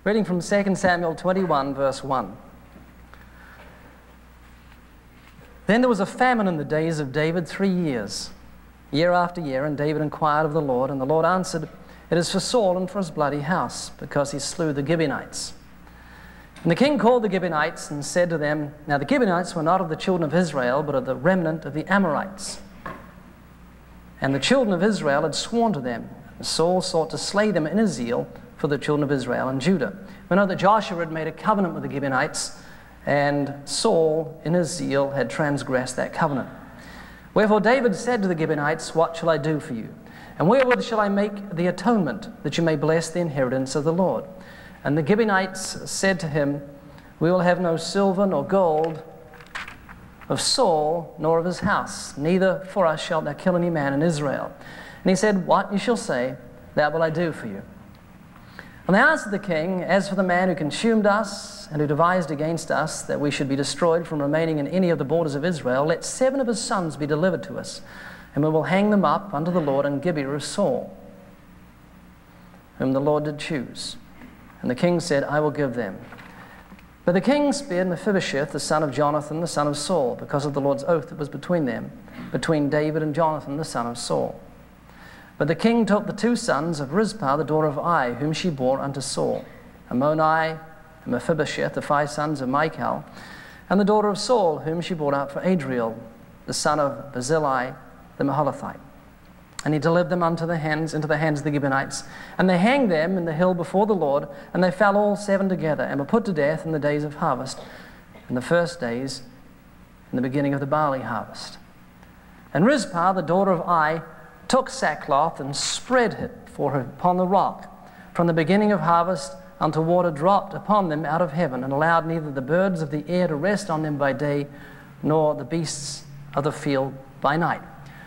Reading from 2 Samuel 21, verse 1. Then there was a famine in the days of David 3 years, year after year, and David inquired of the Lord, and the Lord answered, "It is for Saul and for his bloody house, because he slew the Gibeonites." And the king called the Gibeonites and said to them, now the Gibeonites were not of the children of Israel, but of the remnant of the Amorites. And the children of Israel had sworn to them. And Saul sought to slay them in his zeal for the children of Israel and Judah. We know that Joshua had made a covenant with the Gibeonites, and Saul, in his zeal, had transgressed that covenant. Wherefore David said to the Gibeonites, "What shall I do for you? And wherewith shall I make the atonement, that you may bless the inheritance of the Lord?" And the Gibeonites said to him, "We will have no silver nor gold of Saul, nor of his house. Neither for us shalt thou kill any man in Israel." And he said, "What you shall say, that will I do for you." And they answered the king, "As for the man who consumed us and who devised against us that we should be destroyed from remaining in any of the borders of Israel, let 7 of his sons be delivered to us, and we will hang them up unto the Lord in Gibeah of Saul, whom the Lord did choose." And the king said, "I will give them." But the king spared Mephibosheth, the son of Jonathan, the son of Saul, because of the Lord's oath that was between them, between David and Jonathan, the son of Saul. But the king took the 2 sons of Rizpah, the daughter of Ai, whom she bore unto Saul, Ammoni and Mephibosheth, the 5 sons of Michal, and the daughter of Saul, whom she brought up for Adriel, the son of Barzillai, the Maholathite. And he delivered them into the hands of the Gibeonites. And they hanged them in the hill before the Lord, and they fell all 7 together, and were put to death in the days of harvest, in the first days, in the beginning of the barley harvest. And Rizpah, the daughter of Ai, took sackcloth and spread it for her upon the rock, from the beginning of harvest until water dropped upon them out of heaven, and allowed neither the birds of the air to rest on them by day, nor the beasts of the field by night.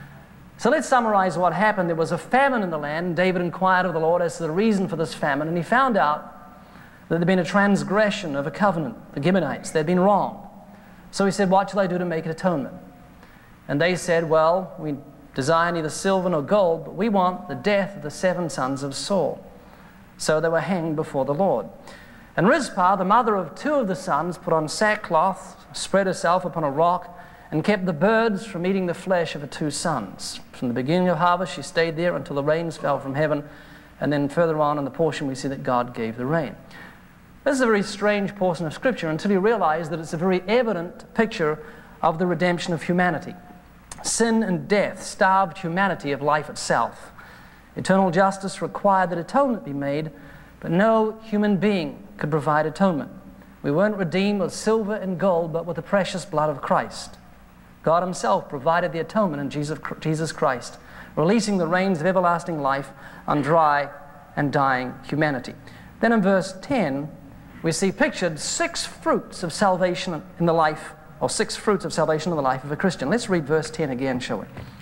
So let's summarize what happened. There was a famine in the land. David inquired of the Lord as to the reason for this famine, and he found out that there had been a transgression of a covenant, the Gibeonites. They'd been wrong. So he said, "What shall I do to make an atonement?" And they said, "Well, we desire neither silver nor gold, but we want the death of the 7 sons of Saul." So they were hanged before the Lord. And Rizpah, the mother of 2 of the sons, put on sackcloth, spread herself upon a rock, and kept the birds from eating the flesh of her 2 sons. From the beginning of harvest she stayed there until the rains fell from heaven, and then further on in the portion we see that God gave the rain. This is a very strange portion of Scripture until you realize that it's a very evident picture of the redemption of humanity. Sin and death starved humanity of life itself. Eternal justice required that atonement be made, but no human being could provide atonement. We weren't redeemed with silver and gold, but with the precious blood of Christ. God himself provided the atonement in Jesus Christ, releasing the rains of everlasting life on dry and dying humanity. Then in verse 10, we see pictured 6 fruits of salvation in the life, or 6 fruits of salvation in the life of a Christian. Let's read verse 10 again, shall we?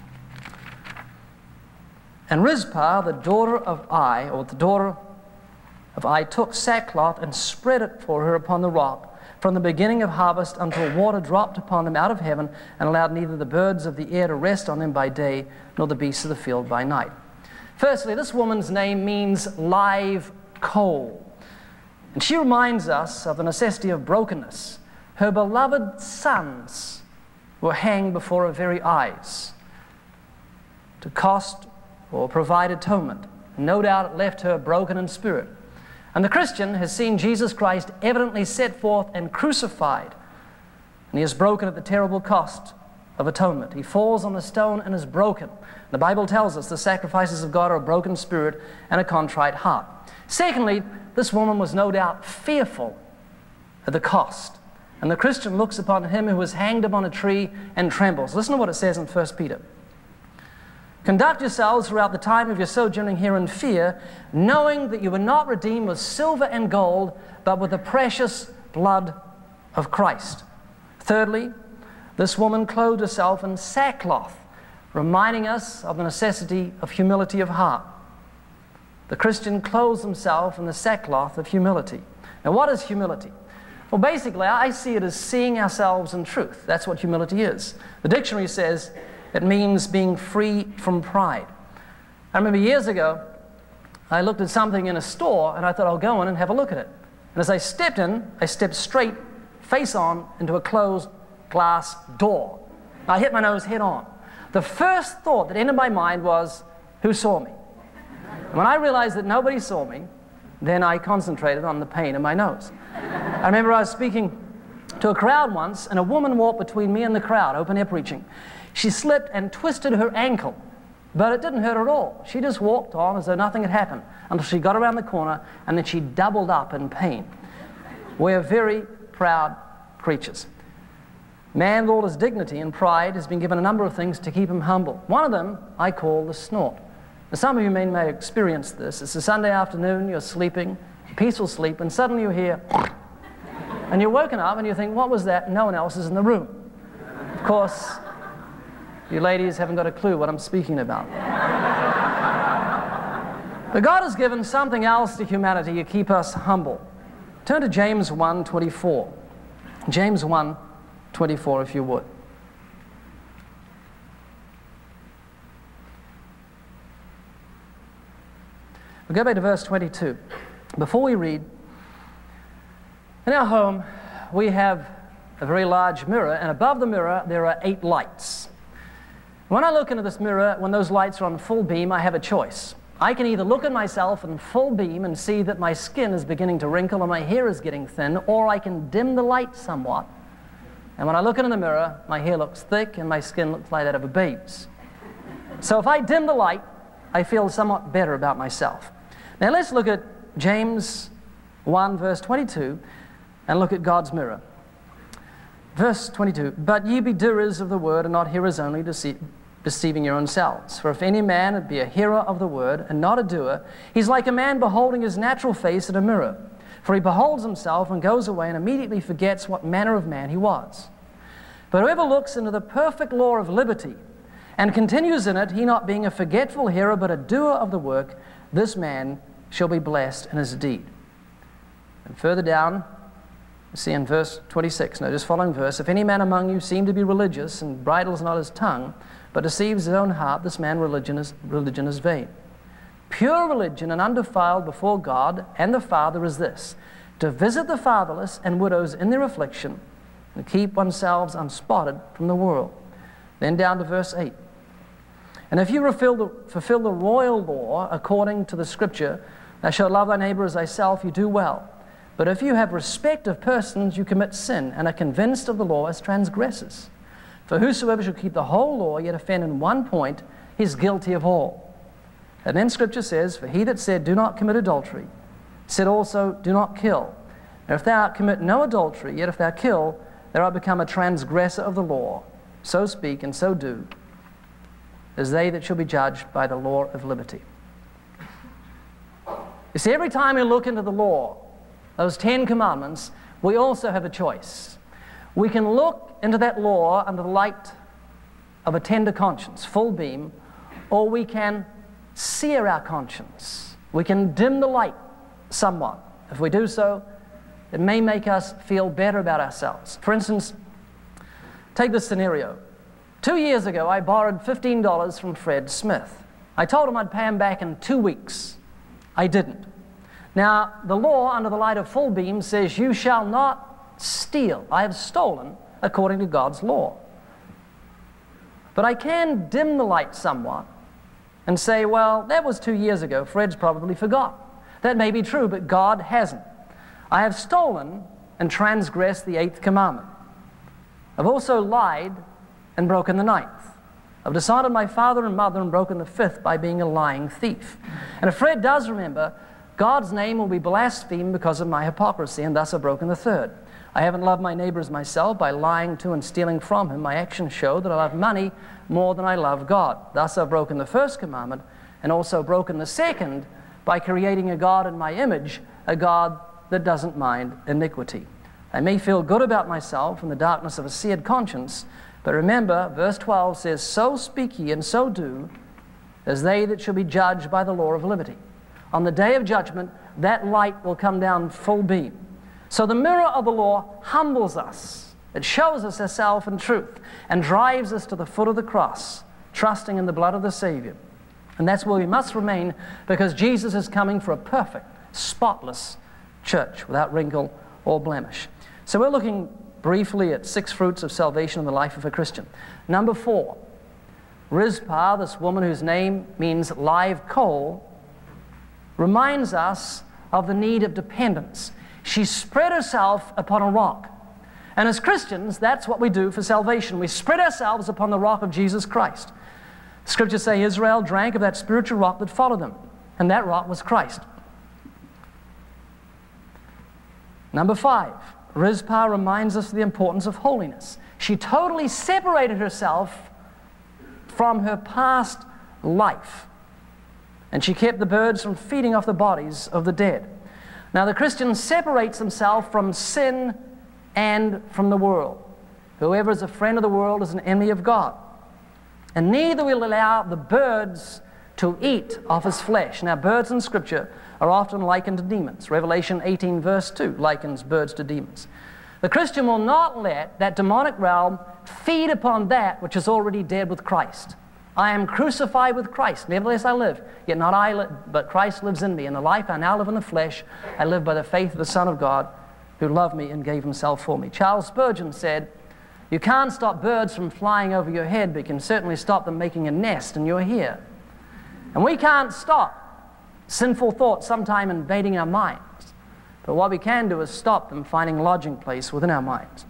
And Rizpah, the daughter of Ai, took sackcloth and spread it for her upon the rock, from the beginning of harvest until water dropped upon them out of heaven, and allowed neither the birds of the air to rest on them by day, nor the beasts of the field by night. Firstly, this woman's name means live coal. And she reminds us of the necessity of brokenness. Her beloved sons were hanged before her very eyes to cost or provide atonement. No doubt it left her broken in spirit. And the Christian has seen Jesus Christ evidently set forth and crucified, and he is broken at the terrible cost of atonement. He falls on the stone and is broken. The Bible tells us the sacrifices of God are a broken spirit and a contrite heart. Secondly, this woman was no doubt fearful at the cost. And the Christian looks upon him who was hanged upon a tree and trembles. Listen to what it says in 1 Peter. "Conduct yourselves throughout the time of your sojourning here in fear, knowing that you were not redeemed with silver and gold, but with the precious blood of Christ." Thirdly, this woman clothed herself in sackcloth, reminding us of the necessity of humility of heart. The Christian clothes himself in the sackcloth of humility. Now, what is humility? Well, basically, I see it as seeing ourselves in truth. That's what humility is. The dictionary says it means being free from pride. I remember years ago, I looked at something in a store, and I thought, I'll go in and have a look at it. And as I stepped in, I stepped straight, face on, into a closed glass door. I hit my nose head on. The first thought that entered my mind was, who saw me? And when I realized that nobody saw me, then I concentrated on the pain in my nose. I remember I was speaking to a crowd once, and a woman walked between me and the crowd, open air preaching. She slipped and twisted her ankle, but it didn't hurt at all. She just walked on as though nothing had happened until she got around the corner, and then she doubled up in pain. We're very proud creatures. Man, with all his dignity and pride, has been given a number of things to keep him humble. One of them I call the snort. Now, some of you may have experienced this. It's a Sunday afternoon, you're sleeping, peaceful sleep, and suddenly you hear, and you're woken up and you think, what was that? No one else is in the room. Of course, you ladies haven't got a clue what I'm speaking about. But God has given something else to humanity to keep us humble. Turn to James 1:24. James 1:24, if you would. We'll go back to verse 22. Before we read, in our home, we have a very large mirror, and above the mirror, there are 8 lights. When I look into this mirror, when those lights are on full beam, I have a choice. I can either look at myself in full beam and see that my skin is beginning to wrinkle and my hair is getting thin, or I can dim the light somewhat. And when I look into the mirror, my hair looks thick and my skin looks like that of a babe's. So if I dim the light, I feel somewhat better about myself. Now let's look at James 1, verse 22, and look at God's mirror. Verse 22, but ye be doers of the word, and not hearers only, deceiving your own selves. For if any man be a hearer of the word, and not a doer, he's like a man beholding his natural face in a mirror. For he beholds himself, and goes away, and immediately forgets what manner of man he was. But whoever looks into the perfect law of liberty, and continues in it, he not being a forgetful hearer, but a doer of the work, this man shall be blessed in his deed. And further down, see in verse 26, notice following verse, if any man among you seem to be religious, and bridles not his tongue, but deceives his own heart, this man religion is vain. Pure religion and undefiled before God and the Father is this, to visit the fatherless and widows in their affliction, and keep oneself unspotted from the world. Then down to verse 8. And if you fulfill the royal law according to the Scripture, thou shalt love thy neighbor as thyself, you do well. But if you have respect of persons, you commit sin, and are convinced of the law as transgressors. For whosoever shall keep the whole law, yet offend in one point, he is guilty of all. And then Scripture says, for he that said, do not commit adultery, said also, do not kill. And if thou commit no adultery, yet if thou kill, thou art become a transgressor of the law. So speak and so do, as they that shall be judged by the law of liberty. You see, every time we look into the law, those 10 commandments, we also have a choice. We can look into that law under the light of a tender conscience, full beam, or we can sear our conscience. We can dim the light somewhat. If we do so, it may make us feel better about ourselves. For instance, take this scenario. 2 years ago, I borrowed $15 from Fred Smith. I told him I'd pay him back in 2 weeks. I didn't. Now, the law under the light of full beam says, you shall not steal. I have stolen according to God's law. But I can dim the light somewhat and say, well, that was 2 years ago. Fred's probably forgot. That may be true, but God hasn't. I have stolen and transgressed the 8th commandment. I've also lied and broken the 9th. I've dishonored my father and mother and broken the 5th by being a lying thief. And if Fred does remember, God's name will be blasphemed because of my hypocrisy, and thus I've broken the 3rd. I haven't loved my neighbor as myself by lying to and stealing from him. My actions show that I love money more than I love God. Thus I've broken the 1st commandment and also broken the 2nd by creating a God in my image, a God that doesn't mind iniquity. I may feel good about myself in the darkness of a seared conscience, but remember, verse 12 says, so speak ye and so do, as they that shall be judged by the law of liberty. On the day of judgment, that light will come down full beam. So the mirror of the law humbles us. It shows us ourselves in truth and drives us to the foot of the cross, trusting in the blood of the Savior. And that's where we must remain, because Jesus is coming for a perfect, spotless church, without wrinkle or blemish. So we're looking briefly at 6 fruits of salvation in the life of a Christian. Number 4, Rizpah, this woman whose name means live coal, reminds us of the need of dependence. She spread herself upon a rock. And as Christians, that's what we do for salvation. We spread ourselves upon the rock of Jesus Christ. Scriptures say Israel drank of that spiritual rock that followed them, and that rock was Christ. Number 5, Rizpah reminds us of the importance of holiness. She totally separated herself from her past life, and she kept the birds from feeding off the bodies of the dead. Now the Christian separates himself from sin and from the world. Whoever is a friend of the world is an enemy of God. And neither will allow the birds to eat of his flesh. Now birds in Scripture are often likened to demons. Revelation 18 verse 2 likens birds to demons. The Christian will not let that demonic realm feed upon that which is already dead with Christ. I am crucified with Christ. Nevertheless I live, yet not I, but Christ lives in me. In the life I now live in the flesh, I live by the faith of the Son of God, who loved me and gave himself for me. Charles Spurgeon said, you can't stop birds from flying over your head, but you can certainly stop them making a nest in your ear. And we can't stop sinful thoughts sometime invading our minds. But what we can do is stop them finding lodging place within our minds.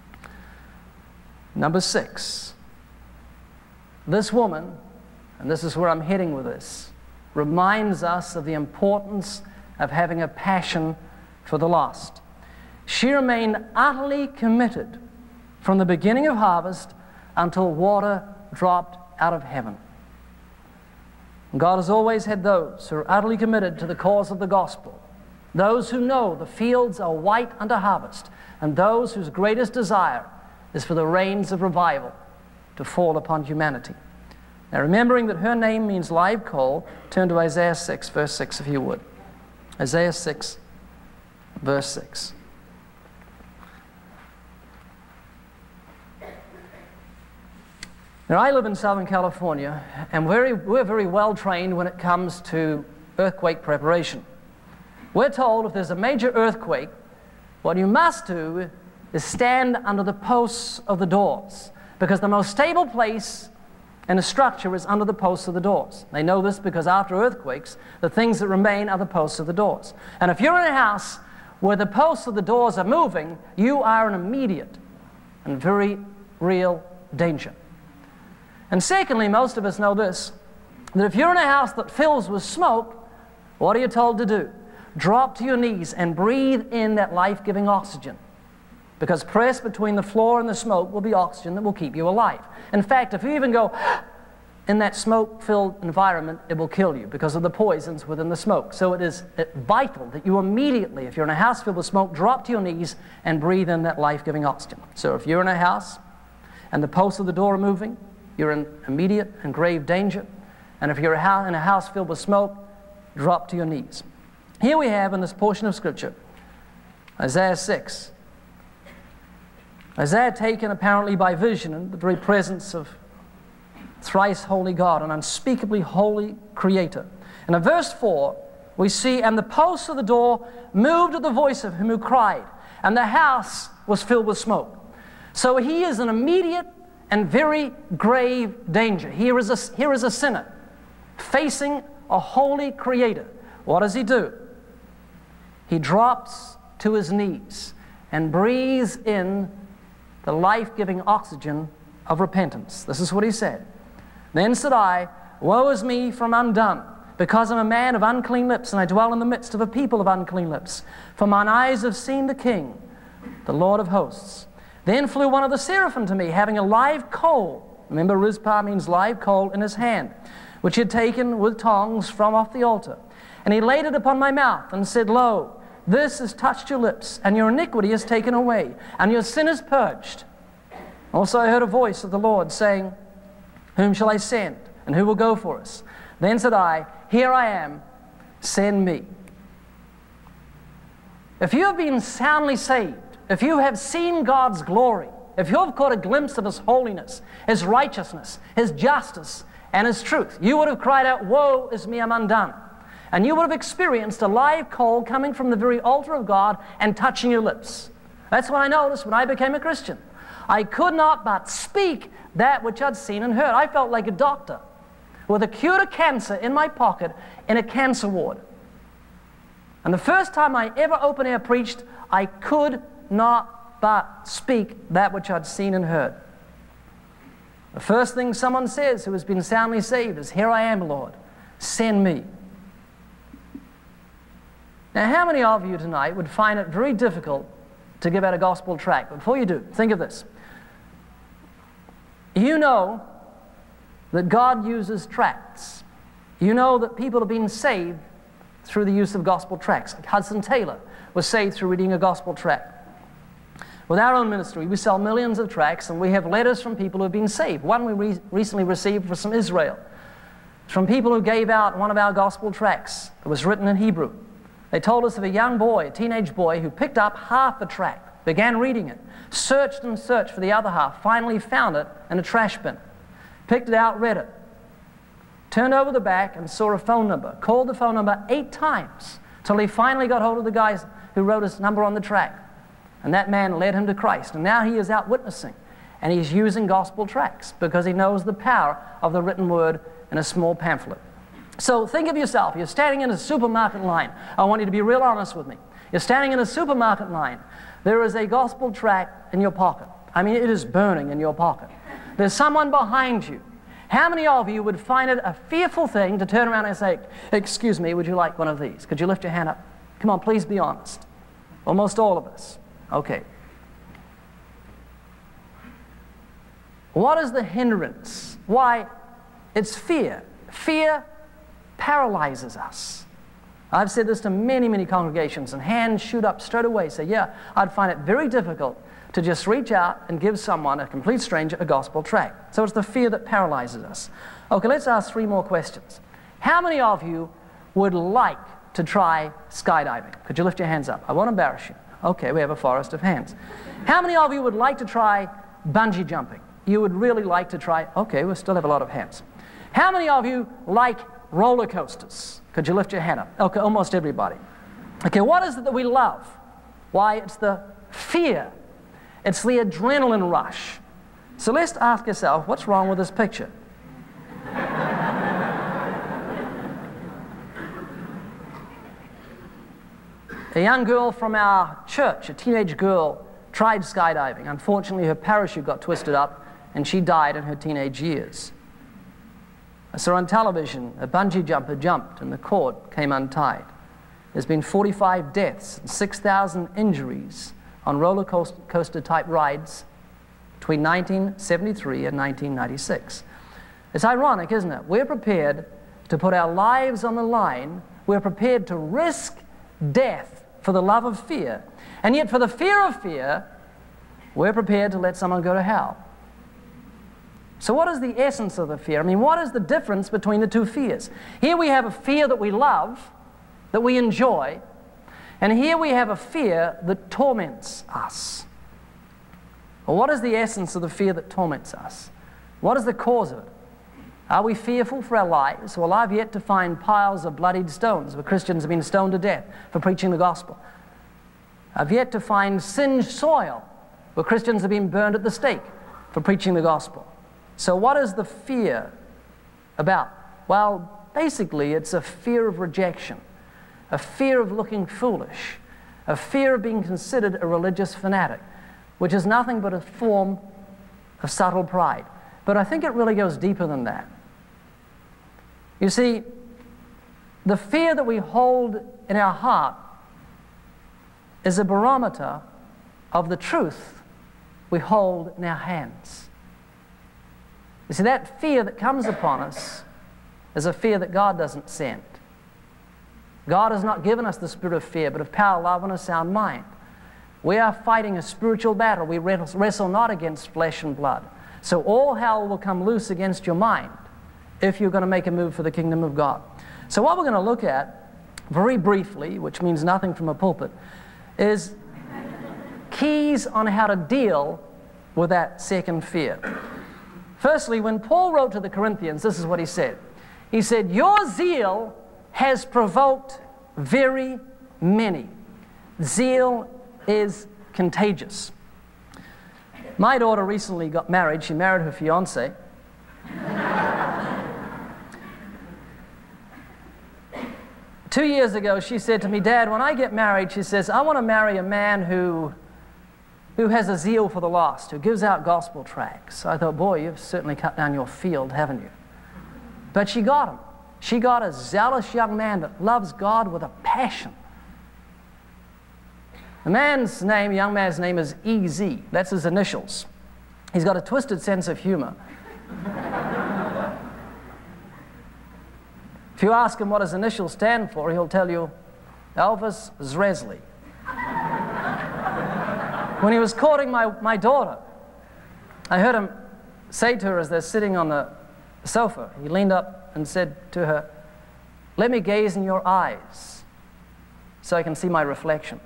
Number 6, this woman, and this is where I'm heading with this, reminds us of the importance of having a passion for the lost. She remained utterly committed from the beginning of harvest until water dropped out of heaven. God has always had those who are utterly committed to the cause of the gospel, those who know the fields are white unto harvest, and those whose greatest desire is for the rains of revival to fall upon humanity. Now, remembering that her name means live coal, turn to Isaiah 6, verse 6, if you would. Isaiah 6, verse 6. Now, I live in Southern California, and we're very well trained when it comes to earthquake preparation. We're told if there's a major earthquake, what you must do is stand under the posts of the doors, because the most stable place in a structure is under the posts of the doors. They know this because after earthquakes, the things that remain are the posts of the doors. And if you're in a house where the posts of the doors are moving, you are in immediate and very real danger. And secondly, most of us know this, that if you're in a house that fills with smoke, what are you told to do? Drop to your knees and breathe in that life-giving oxygen. Because pressed between the floor and the smoke will be oxygen that will keep you alive. In fact, if you even go in that smoke-filled environment, it will kill you because of the poisons within the smoke. So it is vital that you immediately, if you're in a house filled with smoke, drop to your knees and breathe in that life-giving oxygen. So if you're in a house and the posts of the door are moving, you're in immediate and grave danger. And if you're in a house filled with smoke, drop to your knees. Here we have in this portion of Scripture, Isaiah 6. Isaiah taken apparently by vision in the very presence of thrice holy God, an unspeakably holy Creator. And in verse 4, we see, and the posts of the door moved at the voice of him who cried, and the house was filled with smoke. So he is in immediate and very grave danger. Here is a sinner facing a holy Creator. What does he do? He drops to his knees and breathes in the life-giving oxygen of repentance. This is what he said. Then said I, woe is me, for I'm undone, because I'm a man of unclean lips, and I dwell in the midst of a people of unclean lips. For mine eyes have seen the King, the Lord of hosts. Then flew one of the seraphim to me, having a live coal. Remember, Rizpah means live coal in his hand, which he had taken with tongs from off the altar. And he laid it upon my mouth and said, lo, this has touched your lips, and your iniquity is taken away, and your sin is purged. Also I heard a voice of the Lord saying, whom shall I send, and who will go for us? Then said I, here I am, send me. If you have been soundly saved, if you have seen God's glory, if you have caught a glimpse of His holiness, His righteousness, His justice, and His truth, you would have cried out, woe is me, I'm undone. and you would have experienced a live coal coming from the very altar of God and touching your lips. That's what I noticed when I became a Christian. I could not but speak that which I'd seen and heard. I felt like a doctor with a cure to cancer in my pocket in a cancer ward. And the first time I ever open air preached, I could not but speak that which I'd seen and heard. The first thing someone says who has been soundly saved is, "Here I am, Lord, send me." Now, how many of you tonight would find it very difficult to give out a gospel tract? Before you do, think of this. You know that God uses tracts. You know that people have been saved through the use of gospel tracts. Like Hudson Taylor was saved through reading a gospel tract. With our own ministry, we sell millions of tracts, and we have letters from people who have been saved. One we recently received was from Israel, from people who gave out one of our gospel tracts. It was written in Hebrew. They told us of a young boy, a teenage boy, who picked up half the tract, began reading it, searched and searched for the other half, finally found it in a trash bin, picked it out, read it, turned over the back and saw a phone number, called the phone number 8 times till he finally got hold of the guys who wrote his number on the tract. And that man led him to Christ. And now he is out witnessing, and he's using gospel tracts because he knows the power of the written word in a small pamphlet. So think of yourself. You're standing in a supermarket line. I want you to be real honest with me. You're standing in a supermarket line. There is a gospel tract in your pocket. I mean, it is burning in your pocket. There's someone behind you. How many of you would find it a fearful thing to turn around and say, "Excuse me, would you like one of these?" Could you lift your hand up? Come on, please be honest. Almost all of us. Okay. What is the hindrance? Why? It's fear. Fear paralyzes us. I've said this to many, many congregations, and hands shoot up straight away. Say, yeah, I'd find it very difficult to just reach out and give someone, a complete stranger, a gospel tract. So it's the fear that paralyzes us. Okay, let's ask 3 more questions. How many of you would like to try skydiving? Could you lift your hands up? I won't embarrass you. Okay, we have a forest of hands. How many of you would like to try bungee jumping? You would really like to try? Okay, we still have a lot of hands. How many of you like roller coasters? Could you lift your hand up? Okay, almost everybody. Okay, what is it that we love? Why, it's the fear. It's the adrenaline rush. So let's ask yourself, what's wrong with this picture? A young girl from our church, a teenage girl, tried skydiving. Unfortunately, her parachute got twisted up, and she died in her teenage years. I saw on television a bungee jumper jumped, and the cord came untied. There's been 45 deaths and 6,000 injuries on roller coaster-type rides between 1973 and 1996. It's ironic, isn't it? We're prepared to put our lives on the line. We're prepared to risk death for the love of fear. And yet for the fear of fear, we're prepared to let someone go to hell. So what is the essence of the fear? I mean, what is the difference between the 2 fears? Here we have a fear that we love, that we enjoy, and here we have a fear that torments us. Well, what is the essence of the fear that torments us? What is the cause of it? Are we fearful for our lives? Well, I've yet to find piles of bloodied stones where Christians have been stoned to death for preaching the gospel. I've yet to find singed soil where Christians have been burned at the stake for preaching the gospel. So what is the fear about? Well, basically, it's a fear of rejection, a fear of looking foolish, a fear of being considered a religious fanatic, which is nothing but a form of subtle pride. But I think it really goes deeper than that. You see, the fear that we hold in our heart is a barometer of the truth we hold in our hands. You see, that fear that comes upon us is a fear that God doesn't send. God has not given us the spirit of fear, but of power, love, and a sound mind. We are fighting a spiritual battle. We wrestle not against flesh and blood. So all hell will come loose against your mind if you're going to make a move for the kingdom of God. So what we're going to look at, very briefly, which means nothing from a pulpit, is keys on how to deal with that second fear. Firstly, when Paul wrote to the Corinthians, this is what he said. He said, "Your zeal has provoked very many. Zeal is contagious. My daughter recently got married. She married her fiancé. 2 years ago, she said to me, "Dad, when I get married," she says, "I want to marry a man who has a zeal for the lost, who gives out gospel tracts." So I thought, boy, you've certainly cut down your field, haven't you? But she got him. She got a zealous young man that loves God with a passion. The young man's name is EZ. That's his initials. He's got a twisted sense of humor. If you ask him what his initials stand for, he'll tell you Elvis Presley. When he was courting my daughter, I heard him say to her as they're sitting on the sofa, he leaned up and said to her, "Let me gaze in your eyes so I can see my reflection."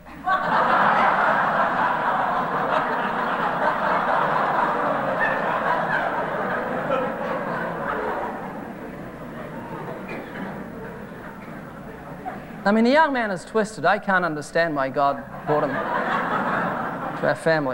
I mean, the young man is twisted. I can't understand why God brought him to our family.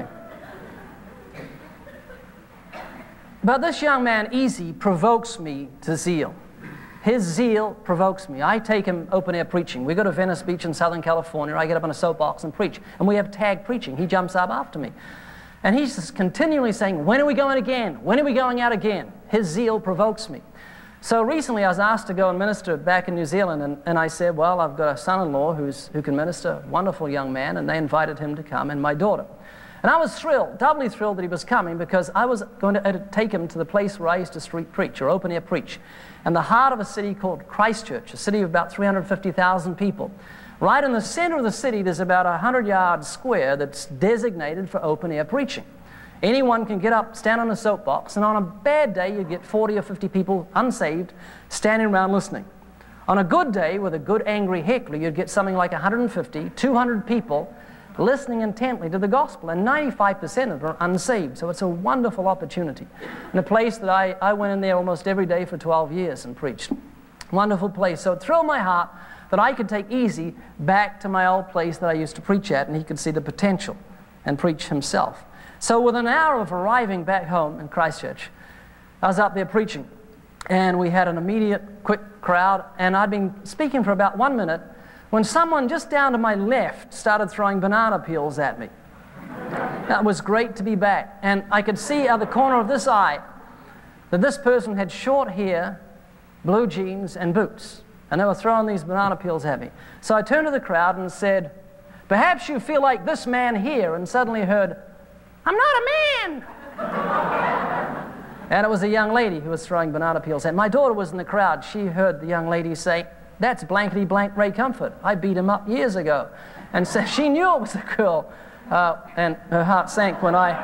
But this young man, Easy, provokes me to zeal. His zeal provokes me. I take him open-air preaching. We go to Venice Beach in Southern California. I get up on a soapbox and preach. And we have tag preaching. He jumps up after me. And he's just continually saying, "When are we going again? When are we going out again?" His zeal provokes me. So recently I was asked to go and minister back in New Zealand, and I said, well, I've got a son-in-law who can minister, a wonderful young man, and they invited him to come, and my daughter. And I was thrilled, doubly thrilled that he was coming, because I was going to take him to the place where I used to street preach, or open-air preach, in the heart of a city called Christchurch, a city of about 350,000 people. Right in the center of the city, there's about a 100-yard square that's designated for open-air preaching. Anyone can get up, stand on a soapbox, and on a bad day, you get 40 or 50 people unsaved standing around listening. On a good day, with a good angry heckler, you'd get something like 150, 200 people listening intently to the gospel, and 95% of them are unsaved. So it's a wonderful opportunity. And a place that I went in there almost every day for 12 years and preached. Wonderful place. So it thrilled my heart that I could take Easy back to my old place that I used to preach at, and he could see the potential and preach himself. So within an hour of arriving back home in Christchurch, I was up there preaching, and we had an immediate, quick crowd, and I'd been speaking for about 1 minute when someone just down to my left started throwing banana peels at me. That was great to be back, and I could see out the corner of this eye that this person had short hair, blue jeans, and boots, and they were throwing these banana peels at me. So I turned to the crowd and said, "Perhaps you feel like this man here," and suddenly heard, "I'm not a man!" And it was a young lady who was throwing banana peels at me. My daughter was in the crowd. She heard the young lady say, "That's blankety blank Ray Comfort. I beat him up years ago." And so she knew it was a girl, and her heart sank when I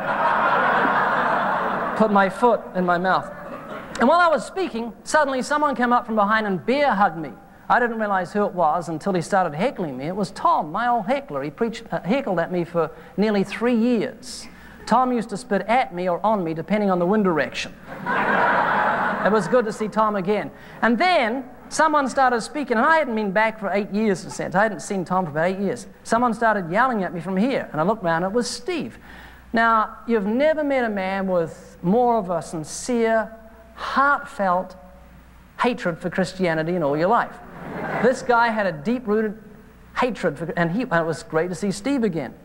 put my foot in my mouth. And while I was speaking, suddenly someone came up from behind and bear hugged me. I didn't realize who it was until he started heckling me. It was Tom, my old heckler. He heckled at me for nearly 3 years. Tom used to spit at me or on me, depending on the wind direction. It was good to see Tom again. And then someone started speaking, and I hadn't been back for 8 years in a sense. I hadn't seen Tom for about 8 years. Someone started yelling at me from here, and I looked around, and it was Steve. Now, you've never met a man with more of a sincere, heartfelt hatred for Christianity in all your life. This guy had a deep-rooted hatred for, and it was great to see Steve again.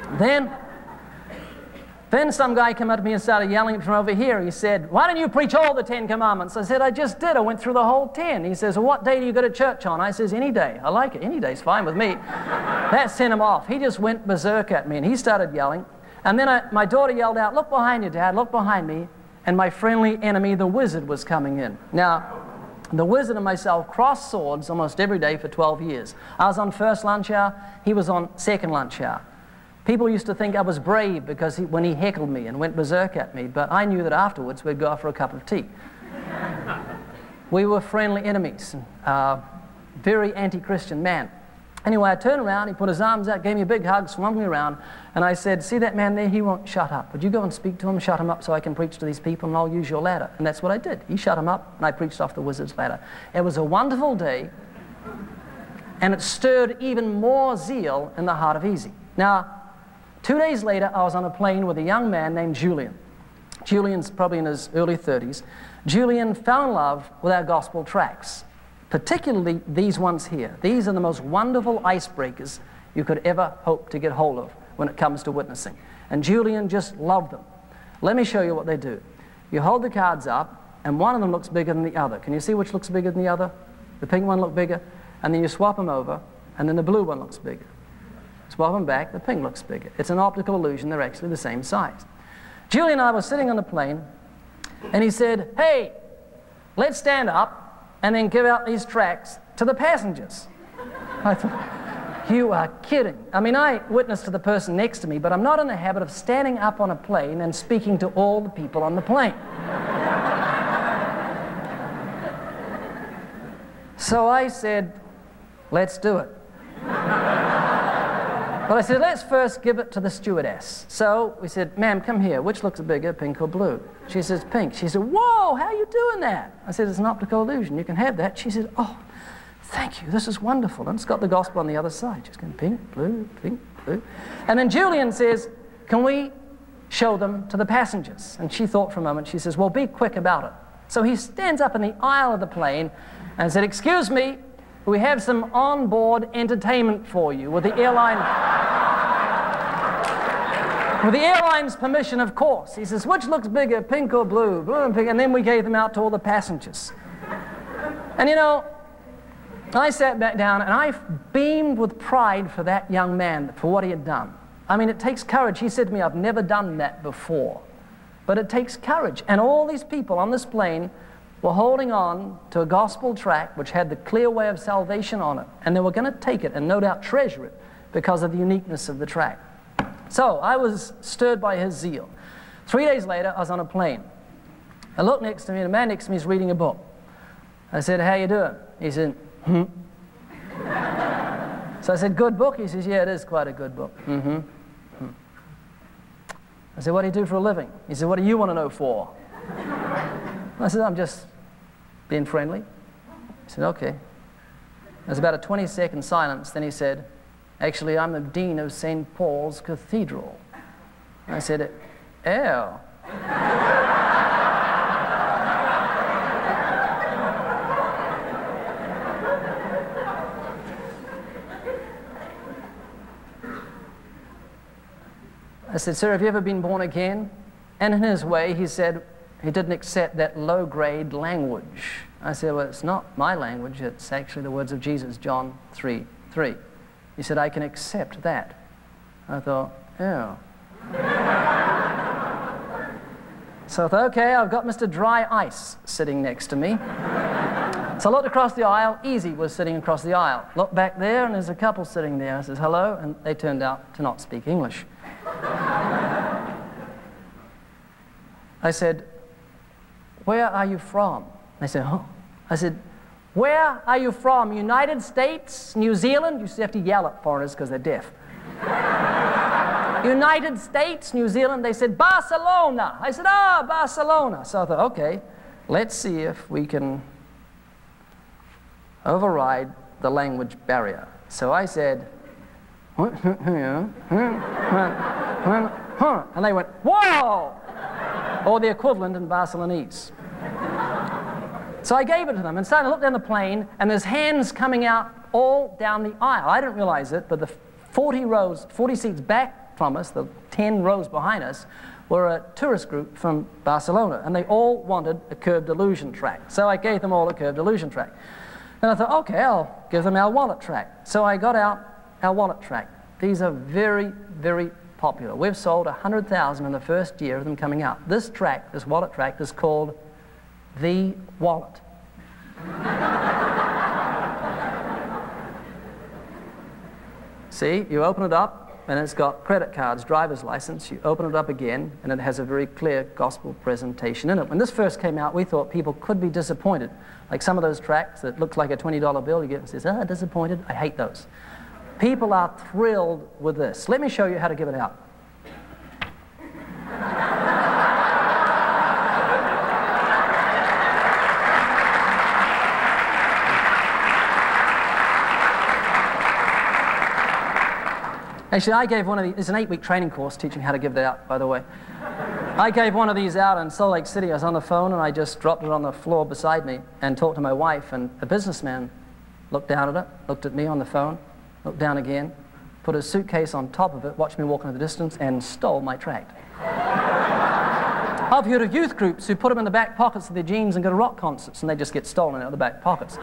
Then some guy came up to me and started yelling at me from over here. He said, "Why don't you preach all the 10 Commandments?" I said, "I just did. I went through the whole 10. He says, "Well, what day do you go to church on?" I says, "Any day. I like it. Any day's fine with me." That sent him off. He just went berserk at me, and he started yelling. And then my daughter yelled out, "Look behind you, Dad. Look behind me." And my friendly enemy, the wizard, was coming in. Now, the wizard and myself crossed swords almost every day for 12 years. I was on first lunch hour. He was on second lunch hour. People used to think I was brave because when he heckled me and went berserk at me, but I knew that afterwards we'd go out for a cup of tea. We were friendly enemies, very anti-Christian man. Anyway, I turned around, he put his arms out, gave me a big hug, swung me around, and I said, "See that man there? He won't shut up. Would you go and speak to him, shut him up so I can preach to these people, and I'll use your ladder?" And that's what I did. He shut him up, and I preached off the wizard's ladder. It was a wonderful day. And it stirred even more zeal in the heart of Easy. Now, 2 days later, I was on a plane with a young man named Julian. Julian's probably in his early 30s. Julian fell in love with our gospel tracts, particularly these ones here. These are the most wonderful icebreakers you could ever hope to get hold of when it comes to witnessing. And Julian just loved them. Let me show you what they do. You hold the cards up, and one of them looks bigger than the other. Can you see which looks bigger than the other? The pink one looks bigger, and then you swap them over, and then the blue one looks bigger. Swap them back, the pink looks bigger. It's an optical illusion, they're actually the same size. Julian and I were sitting on the plane, and he said, hey, let's stand up and then give out these tracts to the passengers. I thought, you are kidding. I mean, I witnessed to the person next to me, but I'm not in the habit of standing up on a plane and speaking to all the people on the plane. So I said, let's do it. But I said, let's first give it to the stewardess. So we said, ma'am, come here. Which looks bigger, pink or blue? She says, pink. She said, whoa, how are you doing that? I said, it's an optical illusion. You can have that. She said, oh, thank you. This is wonderful. And it's got the gospel on the other side. Just going pink, blue, pink, blue. And then Julian says, can we show them to the passengers? And she thought for a moment. She says, well, be quick about it. So he stands up in the aisle of the plane and said, excuse me, we have some on-board entertainment for you with the airline's permission, of course. He says, which looks bigger, pink or blue? Blue and pink. And then we gave them out to all the passengers. And you know, I sat back down and I beamed with pride for that young man, for what he had done. I mean, it takes courage. He said to me, I've never done that before. But it takes courage. And all these people on this plane were holding on to a gospel tract which had the clear way of salvation on it. And they were going to take it and no doubt treasure it because of the uniqueness of the tract. So I was stirred by his zeal. 3 days later, I was on a plane. I looked next to me, and a man next to me is reading a book. I said, how you doing? He said, hmm. So I said, good book? He says, yeah, it is quite a good book. Mm-hmm. I said, what do you do for a living? He said, what do you want to know for? I said, I'm just being friendly. He said, okay. There's about a 20-second silence. Then he said, actually, I'm the dean of St. Paul's Cathedral. I said, oh. I said, sir, have you ever been born again? And in his way, he said, he didn't accept that low-grade language. I said, well, it's not my language. It's actually the words of Jesus, John 3:3. He said, I can accept that. I thought, yeah. So I thought, okay, I've got Mr. Dry Ice sitting next to me. So I looked across the aisle. Easy was sitting across the aisle. Looked back there, and there's a couple sitting there. I says, hello, and they turned out to not speak English. I said, where are you from? They said, oh. I said, where are you from? United States? New Zealand? You used to have to yell at foreigners because they're deaf. United States? New Zealand? They said, Barcelona. I said, ah, Barcelona. So I thought, okay, let's see if we can override the language barrier. So I said, and they went, whoa! Or the equivalent in Barcelonese. So I gave it to them and started to look down the plane, and there's hands coming out all down the aisle. I didn't realize it, but the 40 seats back from us, the 10 rows behind us, were a tourist group from Barcelona, and they all wanted a curved illusion tract. So I gave them all a curved illusion tract. And I thought, okay, I'll give them our wallet tract. So I got out our wallet tract. These are very, very popular. We've sold 100,000 in the first year of them coming out. This tract, this wallet tract, is called The Wallet. See, you open it up, and it's got credit cards, driver's license. You open it up again, and it has a very clear gospel presentation in it. When this first came out, we thought people could be disappointed. Like some of those tracts that look like a $20 bill, you get and says, ah, disappointed. I hate those. People are thrilled with this. Let me show you how to give it out. Actually, I gave one of these, it's an 8-week training course teaching how to give that out, by the way. I gave one of these out in Salt Lake City. I was on the phone and I just dropped it on the floor beside me and talked to my wife, and a businessman looked down at it, looked at me on the phone, looked down again, put his suitcase on top of it, watched me walk into the distance, and stole my tract. I've heard of youth groups who put them in the back pockets of their jeans and go to rock concerts, and they just get stolen out of the back pockets.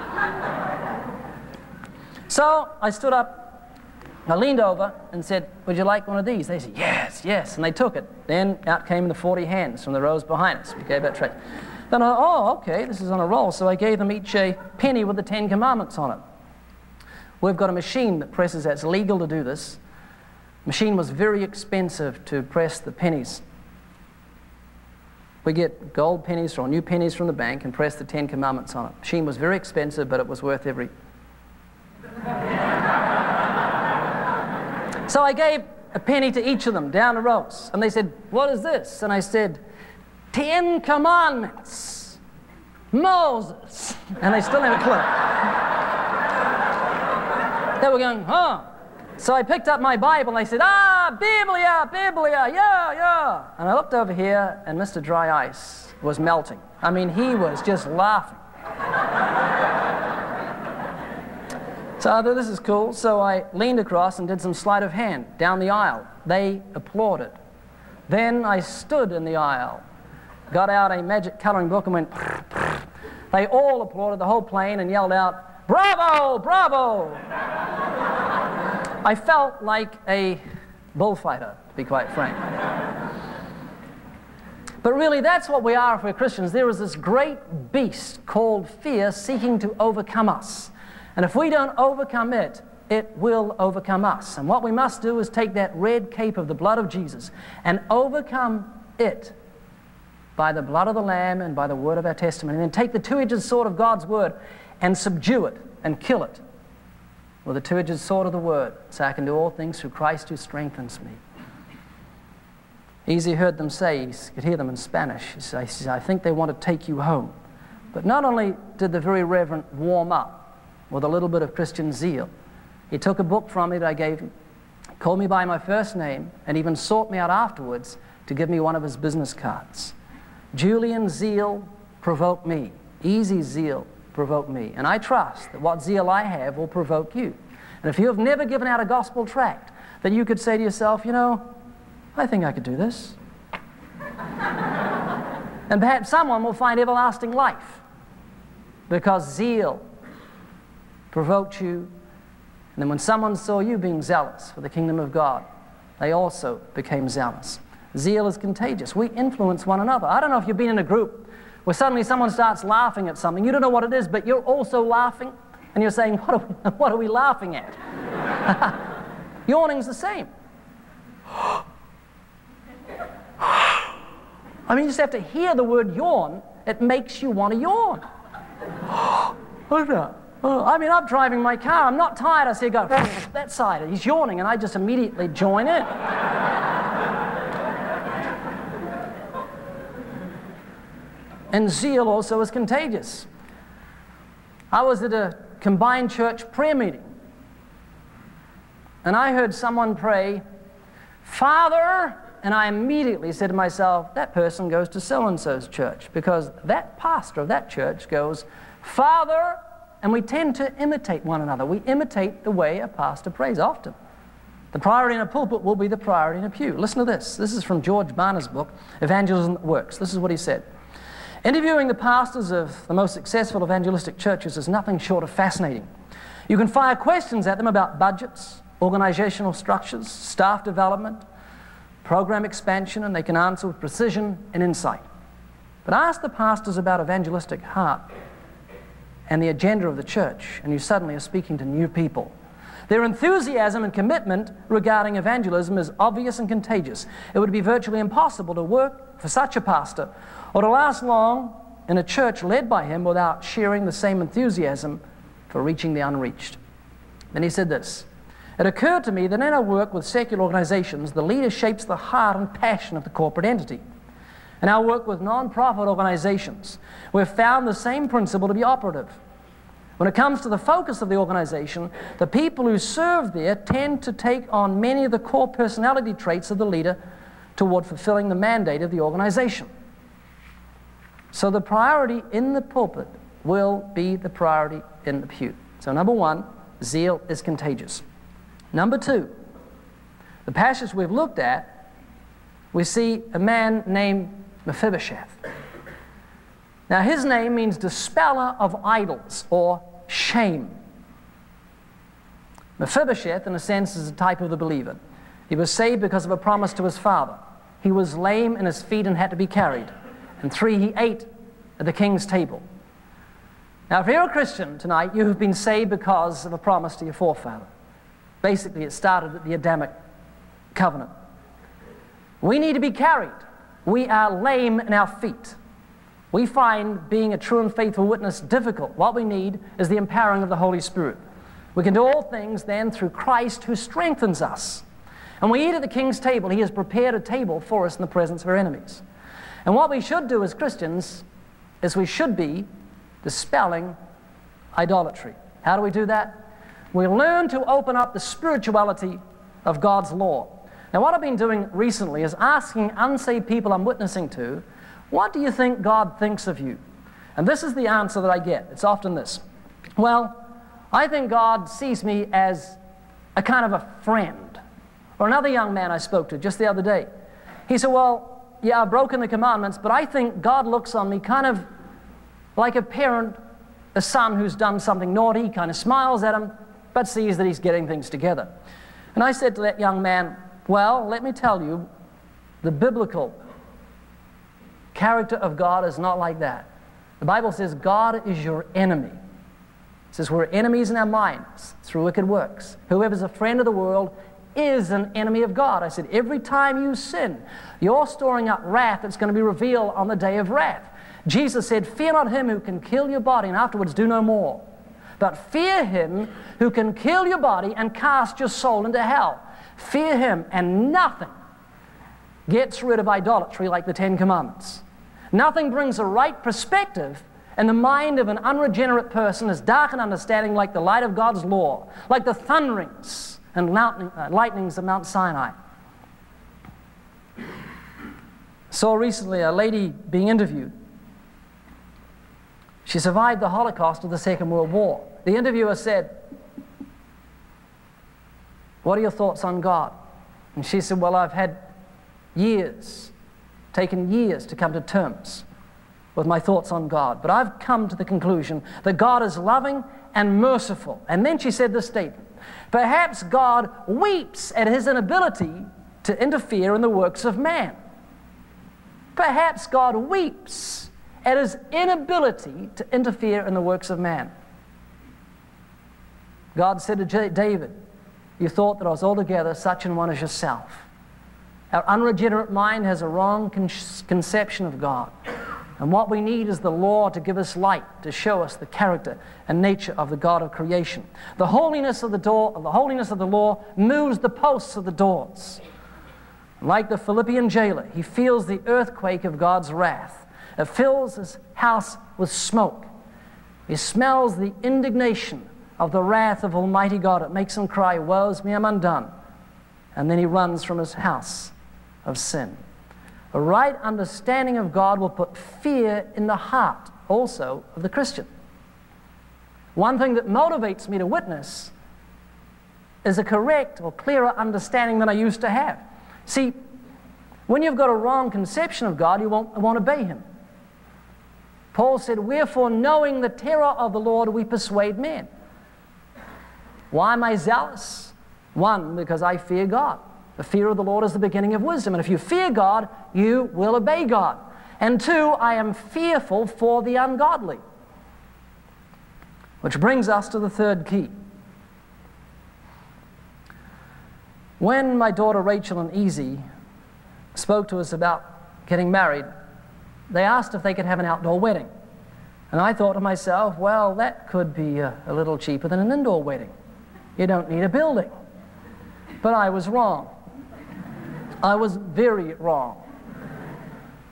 So I stood up, I leaned over and said, "Would you like one of these?" They said, "Yes, yes," and they took it. Then out came the 40 hands from the rows behind us. We gave that tract. Then I thought, oh, okay, this is on a roll. So I gave them each a penny with the 10 Commandments on it. We've got a machine that presses that. It's legal to do this. The machine was very expensive to press the pennies. We get gold pennies or new pennies from the bank and press the 10 Commandments on it. The machine was very expensive, but it was worth every... So I gave a penny to each of them down the rows. And they said, "What is this?" And I said, 10 Commandments. Moses. And they still had a clue. They were going, huh? So I picked up my Bible and I said, Biblia, Biblia, yeah, yeah. And I looked over here and Mr. Dry Ice was melting. I mean, he was just laughing. So I thought, this is cool. So I leaned across and did some sleight of hand down the aisle. They applauded. Then I stood in the aisle, got out a magic coloring book and went, prr, prr. They all applauded, the whole plane, and yelled out, "Bravo, bravo!" I felt like a bullfighter, to be quite frank. But really, that's what we are if we're Christians. There is this great beast called fear seeking to overcome us. And if we don't overcome it, it will overcome us. And what we must do is take that red cape of the blood of Jesus and overcome it by the blood of the Lamb and by the word of our testimony. And then take the two-edged sword of God's word and subdue it and kill it with the two-edged sword of the word, so I can do all things through Christ who strengthens me. Easy heard them say, you could hear them in Spanish, he says, "I think they want to take you home." But not only did the very Reverend warm up with a little bit of Christian zeal, he took a book from me that I gave him, called me by my first name, and even sought me out afterwards to give me one of his business cards. Julian Zeal provoked me. Easy zeal provoked me. And I trust that what zeal I have will provoke you. And if you have never given out a gospel tract, then you could say to yourself, you know, I think I could do this. And perhaps someone will find everlasting life because zeal provoked you. And then when someone saw you being zealous for the kingdom of God, they also became zealous. Zeal is contagious. We influence one another. I don't know if you've been in a group where suddenly someone starts laughing at something. You don't know what it is, but you're also laughing. And you're saying, what are we laughing at? Yawning's the same. I mean, you just have to hear the word yawn. It makes you want to yawn. I mean, I'm driving my car. I'm not tired. I see a guy, that side. He's yawning, and I just immediately join in. And zeal also is contagious. I was at a combined church prayer meeting, and I heard someone pray, "Father," and I immediately said to myself, that person goes to so-and-so's church, because that pastor of that church goes, "Father," and we tend to imitate one another. We imitate the way a pastor prays often. The priority in a pulpit will be the priority in a pew. Listen to this. This is from George Barna's book, Evangelism That Works. This is what he said. "Interviewing the pastors of the most successful evangelistic churches is nothing short of fascinating. You can fire questions at them about budgets, organizational structures, staff development, program expansion, and they can answer with precision and insight. But ask the pastors about evangelistic heart and the agenda of the church, and you suddenly are speaking to new people. Their enthusiasm and commitment regarding evangelism is obvious and contagious. It would be virtually impossible to work for such a pastor or to last long in a church led by him without sharing the same enthusiasm for reaching the unreached." Then he said this, "It occurred to me that in our work with secular organizations, the leader shapes the heart and passion of the corporate entity. In our work with non-profit organizations, we've found the same principle to be operative. When it comes to the focus of the organization, the people who serve there tend to take on many of the core personality traits of the leader toward fulfilling the mandate of the organization. So the priority in the pulpit will be the priority in the pew. So number one, zeal is contagious. Number two, the passage we've looked at, we see a man named Mephibosheth. Now his name means dispeller of idols or shame. Mephibosheth, in a sense, is a type of the believer. He was saved because of a promise to his father. He was lame in his feet and had to be carried. And 3, he ate at the king's table. Now if you're a Christian tonight, you have been saved because of a promise to your forefather. Basically, it started at the Adamic covenant. We need to be carried. We are lame in our feet. We find being a true and faithful witness difficult. What we need is the empowering of the Holy Spirit. We can do all things then through Christ who strengthens us. And we eat at the king's table. He has prepared a table for us in the presence of our enemies. And what we should do as Christians is we should be dispelling idolatry. How do we do that? We learn to open up the spirituality of God's law. Now what I've been doing recently is asking unsaved people I'm witnessing to, what do you think God thinks of you? And this is the answer that I get. It's often this. Well, I think God sees me as a kind of a friend. Or another young man I spoke to just the other day. He said, well, yeah, I've broken the commandments, but I think God looks on me kind of like a parent, a son who's done something naughty, kind of smiles at him, but sees that he's getting things together. And I said to that young man, well, let me tell you, the biblical character of God is not like that. The Bible says God is your enemy. It says we're enemies in our minds through wicked works. Whoever's a friend of the world is an enemy of God. I said, every time you sin, you're storing up wrath that's going to be revealed on the day of wrath. Jesus said, fear not him who can kill your body and afterwards do no more. But fear him who can kill your body and cast your soul into hell. Fear him, and nothing gets rid of idolatry like the Ten Commandments. Nothing brings a right perspective in the mind of an unregenerate person as dark an understanding like the light of God's law, like the thunderings and lightnings of Mount Sinai. Saw recently a lady being interviewed. She survived the Holocaust of the Second World War. The interviewer said, what are your thoughts on God? And she said, well, I've had taken years to come to terms with my thoughts on God. But I've come to the conclusion that God is loving and merciful. And then she said this statement, perhaps God weeps at his inability to interfere in the works of man. Perhaps God weeps at his inability to interfere in the works of man. God said to David, you thought that I was altogether such an one as yourself. Our unregenerate mind has a wrong conception of God. And what we need is the law to give us light, to show us the character and nature of the God of creation. The holiness of the law moves the posts of the doors. Like the Philippian jailer, he feels the earthquake of God's wrath. It fills his house with smoke. He smells the indignation of the wrath of Almighty God. It makes him cry, woe is me, I'm undone. And then he runs from his house of sin. A right understanding of God will put fear in the heart also of the Christian. One thing that motivates me to witness is a correct or clearer understanding than I used to have. See, when you've got a wrong conception of God, you won't obey him. Paul said, wherefore knowing the terror of the Lord we persuade men. Why am I zealous? One, because I fear God. The fear of the Lord is the beginning of wisdom. And if you fear God, you will obey God. And two, I am fearful for the ungodly. Which brings us to the third key. When my daughter Rachel and Easy spoke to us about getting married, they asked if they could have an outdoor wedding. And I thought to myself, well, that could be a little cheaper than an indoor wedding. You don't need a building. But I was wrong. I was very wrong.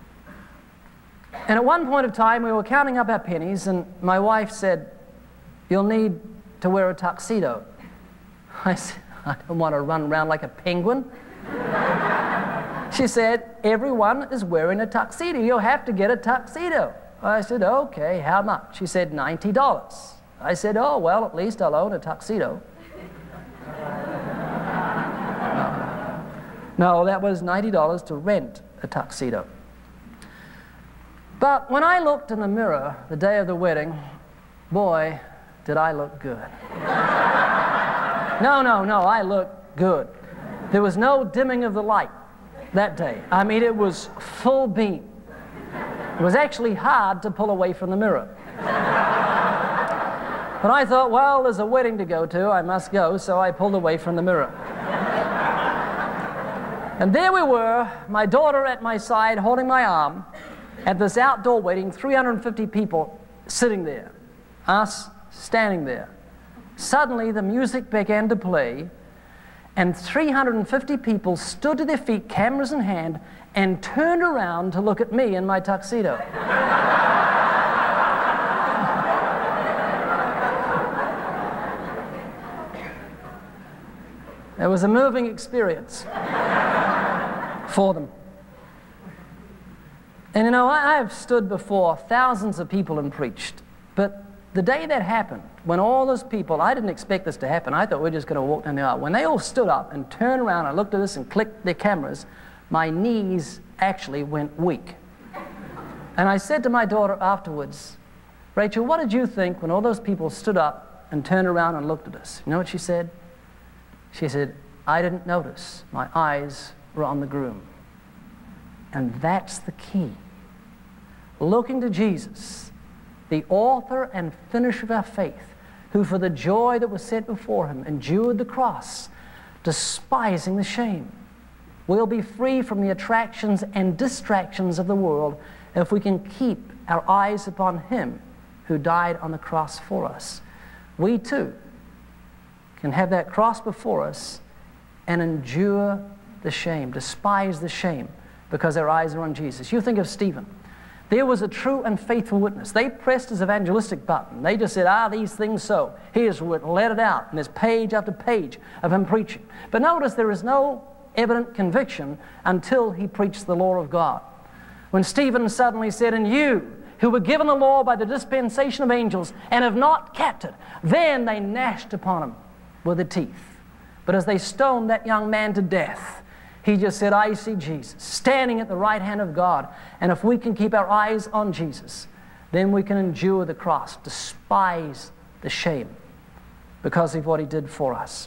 And at one point of time, we were counting up our pennies, and my wife said, you'll need to wear a tuxedo. I said, I don't want to run around like a penguin. She said, everyone is wearing a tuxedo. You'll have to get a tuxedo. I said, okay, how much? She said, $90. I said, oh, well, at least I'll own a tuxedo. No, that was $90 to rent a tuxedo. But when I looked in the mirror the day of the wedding, boy, did I look good. No, I looked good. There was no dimming of the light that day. I mean, it was full beam. It was actually hard to pull away from the mirror. But I thought, well, there's a wedding to go to, I must go, so I pulled away from the mirror. And there we were, my daughter at my side holding my arm, at this outdoor wedding, 350 people sitting there, us standing there. Suddenly the music began to play, and 350 people stood to their feet, cameras in hand, and turned around to look at me in my tuxedo. It was a moving experience for them. And you know, I've stood before thousands of people and preached, but the day that happened, when all those people, I didn't expect this to happen. I thought we were just going to walk down the aisle. When they all stood up and turned around and looked at us and clicked their cameras, my knees actually went weak. And I said to my daughter afterwards, Rachel, what did you think when all those people stood up and turned around and looked at us? You know what she said? She said, I didn't notice. My eyes were on the groom. And that's the key. Looking to Jesus, the author and finisher of our faith, who for the joy that was set before him endured the cross, despising the shame. We'll be free from the attractions and distractions of the world if we can keep our eyes upon him who died on the cross for us. We too can have that cross before us and endure the shame, despise the shame, because our eyes are on Jesus. You think of Stephen. There was a true and faithful witness. They pressed his evangelistic button. They just said, these things so. Here's what, let it out. And there's page after page of him preaching. But notice there is no evident conviction until he preached the law of God. When Stephen suddenly said, and you who were given the law by the dispensation of angels and have not kept it, then they gnashed upon him with their teeth. But as they stoned that young man to death, he just said, I see Jesus standing at the right hand of God. And if we can keep our eyes on Jesus, then we can endure the cross, despise the shame because of what he did for us.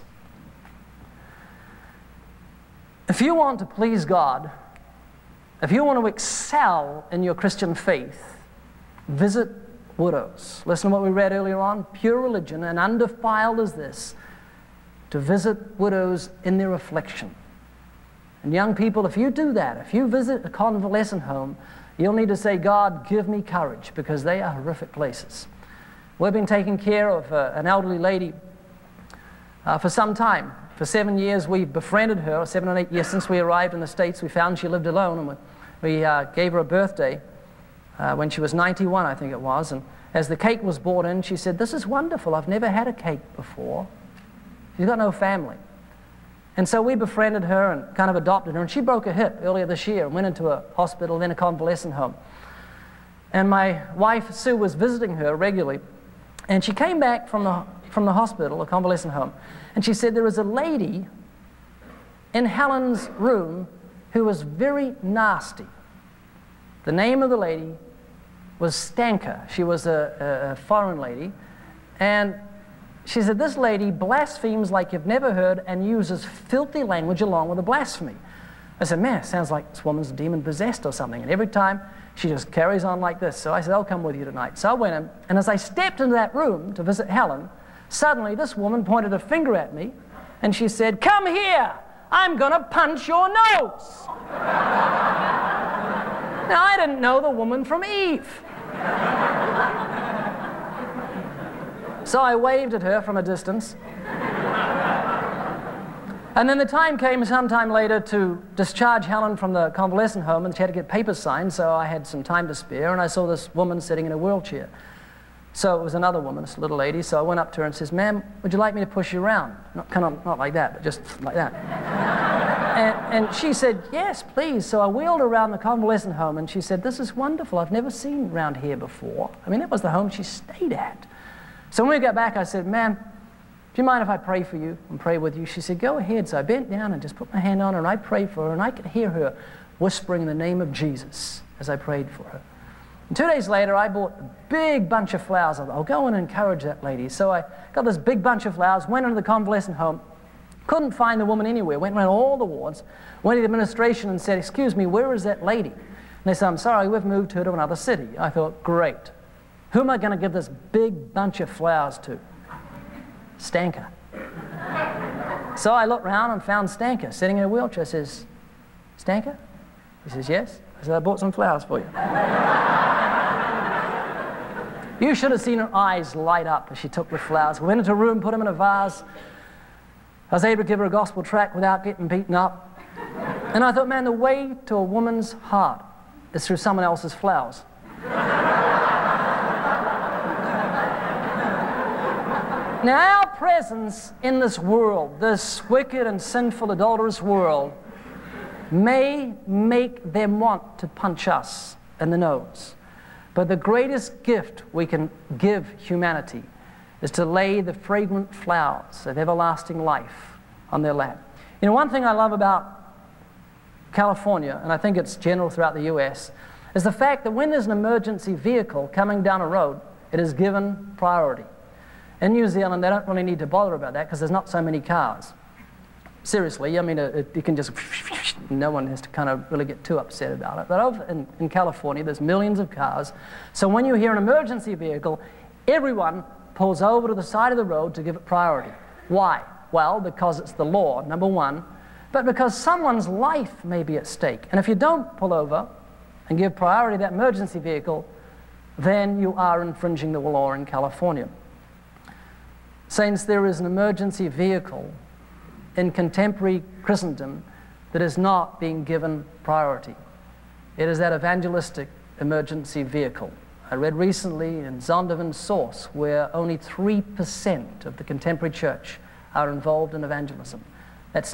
If you want to please God, if you want to excel in your Christian faith, visit widows. Listen to what we read earlier on. Pure religion and undefiled is this, to visit widows in their affliction. And young people, if you do that, if you visit a convalescent home, you'll need to say, God, give me courage, because they are horrific places. We've been taking care of an elderly lady for some time. For 7 years, we befriended her, 7 or 8 years since we arrived in the States. We found she lived alone, and we gave her a birthday when she was 91, I think it was. And as the cake was brought in, she said, this is wonderful. I've never had a cake before. She's got no family. And so we befriended her and kind of adopted her. And she broke her hip earlier this year and went into a hospital, then a convalescent home. And my wife, Sue, was visiting her regularly. And she came back from the hospital, a convalescent home, and she said, there was a lady in Helen's room who was very nasty. The name of the lady was Stanka. She was a foreign lady. And she said, this lady blasphemes like you've never heard and uses filthy language along with the blasphemy. I said, man, it sounds like this woman's demon-possessed or something. And every time, she just carries on like this. So I said, I'll come with you tonight. So I went in, and as I stepped into that room to visit Helen, suddenly this woman pointed a finger at me, and she said, come here, I'm going to punch your nose. Now, I didn't know the woman from Eve. So I waved at her from a distance. And then the time came sometime later to discharge Helen from the convalescent home, and she had to get papers signed, so I had some time to spare, and I saw this woman sitting in a wheelchair. So it was another woman, this little lady. So I went up to her and says, "Ma'am, would you like me to push you around?" Not like that, but just like that. and she said, "Yes, please." So I wheeled her around the convalescent home, and she said, "This is wonderful. I've never seen around here before." I mean, that was the home she stayed at. So when we got back, I said, "Ma'am, do you mind if I pray for you and pray with you?" She said, "Go ahead." So I bent down and just put my hand on her, and I prayed for her, and I could hear her whispering the name of Jesus as I prayed for her. And 2 days later, I bought a big bunch of flowers. I'll go and encourage that lady. So I got this big bunch of flowers, went into the convalescent home, couldn't find the woman anywhere, went around all the wards, went to the administration and said, "Excuse me, where is that lady?" And they said, "I'm sorry, we've moved her to another city." I thought, great. Who am I going to give this big bunch of flowers to? Stanker. So I looked around and found Stanker sitting in a wheelchair. I says, "Stanker?" He says, "Yes." I said, "I bought some flowers for you." You should have seen her eyes light up as she took the flowers. We went into a room, put them in a vase. I was able to give her a gospel tract without getting beaten up. And I thought, man, the way to a woman's heart is through someone else's flowers. Now, our presence in this world, this wicked and sinful, adulterous world, may make them want to punch us in the nose. But the greatest gift we can give humanity is to lay the fragrant flowers of everlasting life on their lap. You know, one thing I love about California, and I think it's general throughout the U.S., is the fact that when there's an emergency vehicle coming down a road, it is given priority. In New Zealand, they don't really need to bother about that because there's not so many cars. Seriously, I mean, you can just, no one has to kind of really get too upset about it. But over in California, there's millions of cars. So when you hear an emergency vehicle, everyone pulls over to the side of the road to give it priority. Why? Well, because it's the law, number one, but because someone's life may be at stake. And if you don't pull over and give priority to that emergency vehicle, then you are infringing the law in California. Saints, there is an emergency vehicle in contemporary Christendom that is not being given priority. It is that evangelistic emergency vehicle. I read recently in Zondervan's source where only 3% of the contemporary church are involved in evangelism. That's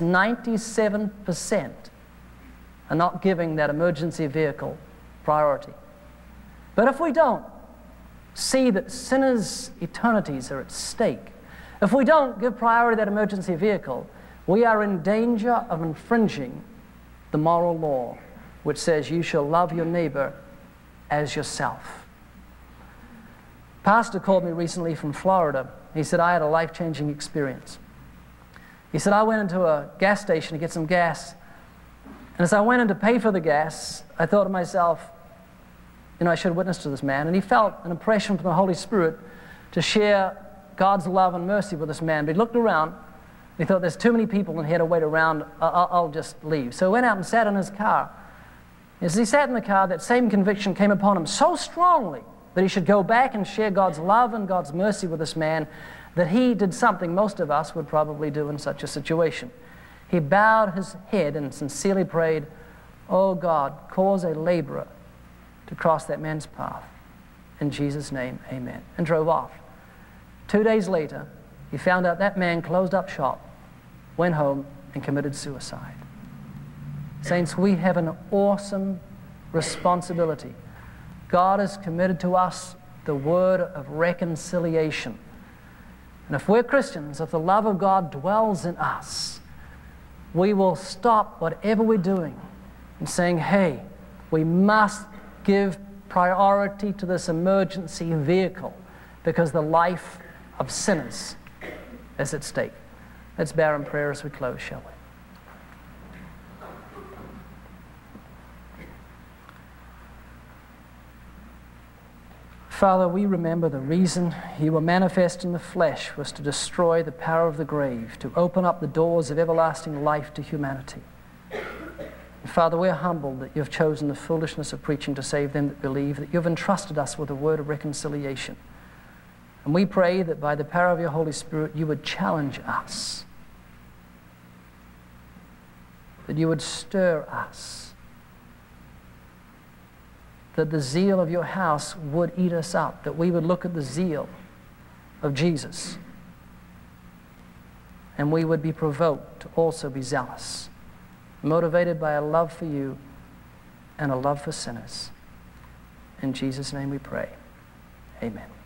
97% are not giving that emergency vehicle priority. But if we don't see that sinners' eternities are at stake, if we don't give priority to that emergency vehicle, we are in danger of infringing the moral law, which says you shall love your neighbor as yourself. Pastor called me recently from Florida. He said, I had a life-changing experience. He said, I went into a gas station to get some gas, and as I went in to pay for the gas, I thought to myself, you know, I should witness to this man. And he felt an impression from the Holy Spirit to share God's love and mercy with this man. But he looked around, he thought, there's too many people in here to wait around, I'll just leave. So he went out and sat in his car. As he sat in the car, that same conviction came upon him so strongly that he should go back and share God's love and God's mercy with this man, that he did something most of us would probably do in such a situation. He bowed his head and sincerely prayed, oh God, cause a laborer to cross that man's path. In Jesus' name, amen. And drove off. 2 days later, he found out that man closed up shop, went home, and committed suicide. Saints, we have an awesome responsibility. God has committed to us the word of reconciliation. And if we're Christians, if the love of God dwells in us, we will stop whatever we're doing and saying, hey, we must give priority to this emergency vehicle because the life of sinners is at stake. Let's bow in prayer as we close, shall we? Father, we remember the reason you were manifest in the flesh was to destroy the power of the grave, to open up the doors of everlasting life to humanity. And Father, we're humbled that you've chosen the foolishness of preaching to save them that believe, that you've entrusted us with a word of reconciliation. And we pray that by the power of your Holy Spirit, you would challenge us, that you would stir us, that the zeal of your house would eat us up, that we would look at the zeal of Jesus and we would be provoked to also be zealous, motivated by a love for you and a love for sinners. In Jesus' name we pray. Amen.